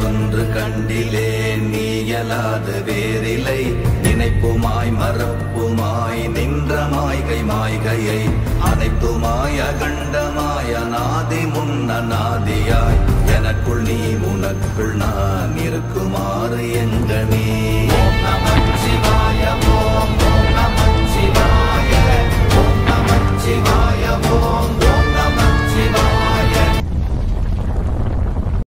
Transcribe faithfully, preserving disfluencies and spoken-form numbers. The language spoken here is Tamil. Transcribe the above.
எனக்கொன்று கண்டிலே நீயலாது வேறில்லை. நினைப்புமாய் மறப்புமாய் நின்ற மாய்கை மாய்கையை அனைத்துமாய் அகண்டமாய் அநாதி முன்னநாதியாய் எனக்குள் நீ உனக்குள் நான் இருக்குமாறு எங்கனே.